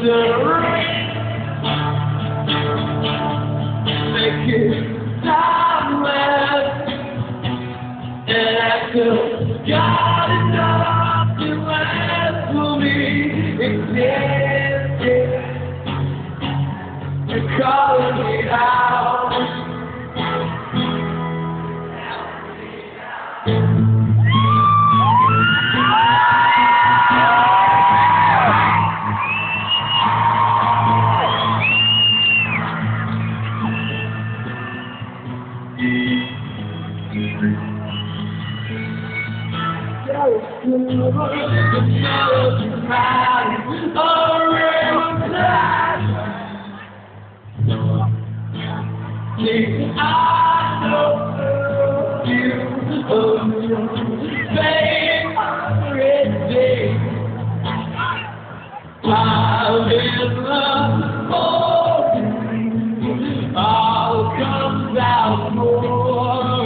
Make it timeless, and I still got enough to last for me. Existing, you're calling me out. I know you favorite day. I've been the all comes out more.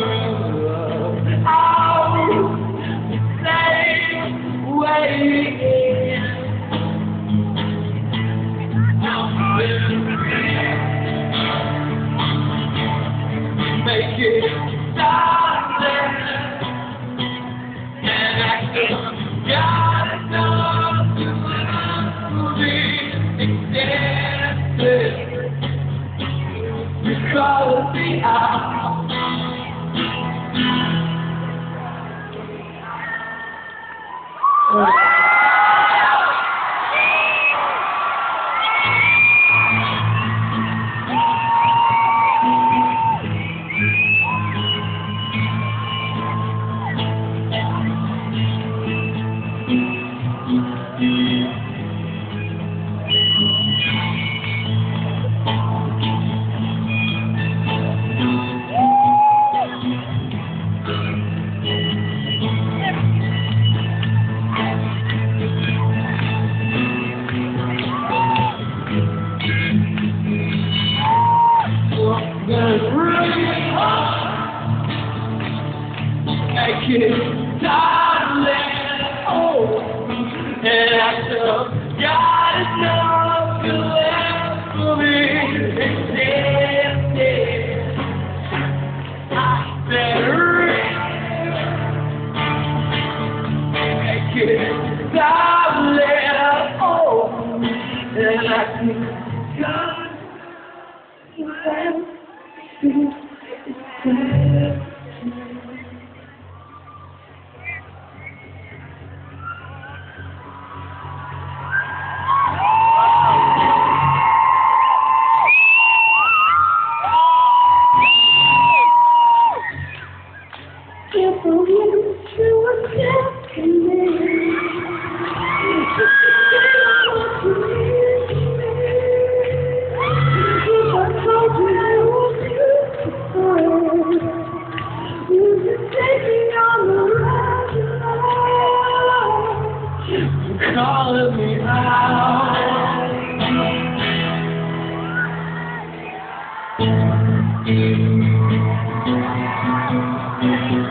Make it silent, and I still got enough to be existed. You call me out. Make it silent, oh, and I still got enough to last for me. Existed, I better make it silent, oh, and I still got enough to last. Calling me out.